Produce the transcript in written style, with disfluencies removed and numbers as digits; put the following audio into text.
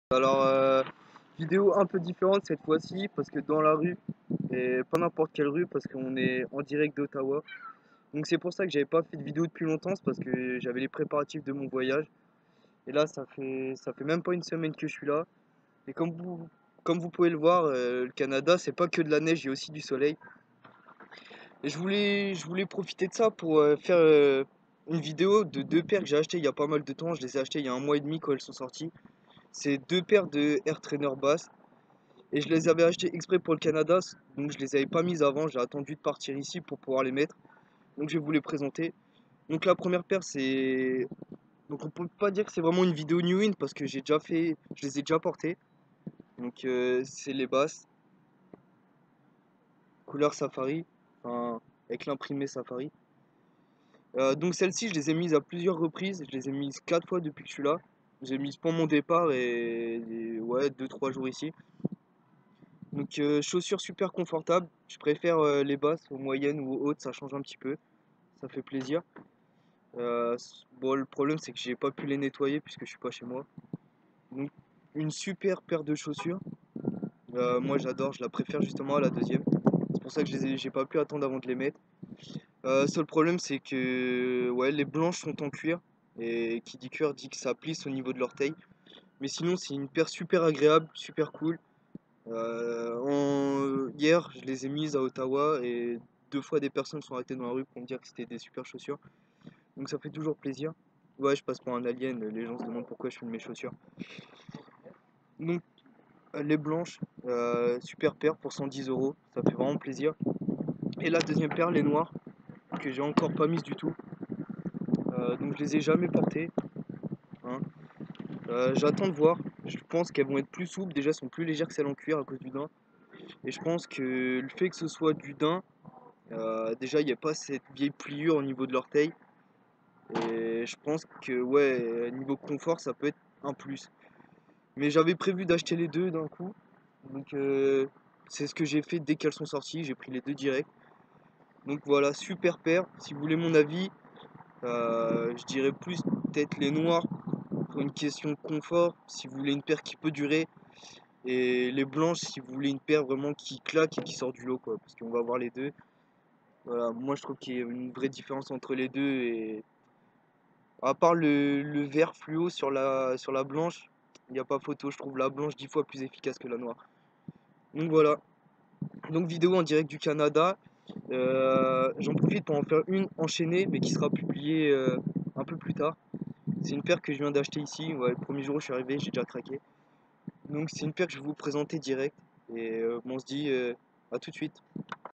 Alors, vidéo un peu différente cette fois-ci parce que dans la rue, et pas n'importe quelle rue parce qu'on est en direct d'Ottawa. Donc c'est pour ça que j'avais pas fait de vidéo depuis longtemps, c'est parce que j'avais les préparatifs de mon voyage. Et là, ça fait même pas une semaine que je suis là. Et comme vous pouvez le voir, le Canada, c'est pas que de la neige, il y a aussi du soleil. Et je voulais profiter de ça pour faire une vidéo de deux paires que j'ai achetées il y a pas mal de temps. Je les ai achetées il y a un mois et demi quand elles sont sorties. C'est deux paires de Air Trainer Bass. Et je les avais achetés exprès pour le Canada, donc je les avais pas mises avant, j'ai attendu de partir ici pour pouvoir les mettre. Donc je vais vous les présenter. Donc la première paire c'est... Donc on peut pas dire que c'est vraiment une vidéo new in parce que j'ai déjà fait... Je les ai déjà portées. Donc c'est les basses, couleur safari, enfin avec l'imprimé safari. Donc celles-ci je les ai mises à plusieurs reprises, je les ai mises 4 fois depuis que je suis là. J'ai mises pour mon départ et ouais 2-3 jours ici. Donc chaussures super confortables, je préfère les basses aux moyennes ou aux hautes, ça change un petit peu, ça fait plaisir. Bon le problème c'est que j'ai pas pu les nettoyer puisque je suis pas chez moi. Donc une super paire de chaussures, moi j'adore, je la préfère justement à la deuxième. C'est pour ça que j'ai pas pu attendre avant de les mettre. Seul problème c'est que ouais les blanches sont en cuir et qui dit cuir dit que ça plisse au niveau de l'orteil. Mais sinon c'est une paire super agréable, super cool. Hier, je les ai mises à Ottawa et 2 fois des personnes sont arrêtées dans la rue pour me dire que c'était des super chaussures. Donc ça fait toujours plaisir. Ouais, je passe pour un alien, les gens se demandent pourquoi je filme mes chaussures. Donc les blanches, super paire pour 110 euros, ça fait vraiment plaisir. Et la deuxième paire, les noires, que j'ai encore pas mises du tout. Donc je les ai jamais portées, hein. J'attends de voir. Je pense qu'elles vont être plus souples. Déjà, elles sont plus légères que celles en cuir à cause du daim. Et je pense que le fait que ce soit du daim, déjà, il n'y a pas cette vieille pliure au niveau de l'orteil. Et je pense que, ouais, niveau confort, ça peut être un plus. Mais j'avais prévu d'acheter les deux d'un coup. Donc, c'est ce que j'ai fait dès qu'elles sont sorties. J'ai pris les deux direct. Donc voilà, super paire. Si vous voulez mon avis, je dirais plus peut-être les noirs pour une question de confort. Si vous voulez une paire qui peut durer. Et les blanches, si vous voulez une paire vraiment qui claque et qui sort du lot, quoi. Parce qu'on va voir les deux. Voilà, moi je trouve qu'il y a une vraie différence entre les deux et à part le vert fluo sur la blanche, il n'y a pas photo, je trouve la blanche 10 fois plus efficace que la noire. Donc voilà, donc vidéo en direct du Canada. J'en profite pour en faire une enchaînée mais qui sera publiée un peu plus tard. C'est une paire que je viens d'acheter ici, ouais, le premier jour où je suis arrivé, j'ai déjà craqué. Donc c'est une paire que je vais vous présenter direct et on se dit à tout de suite.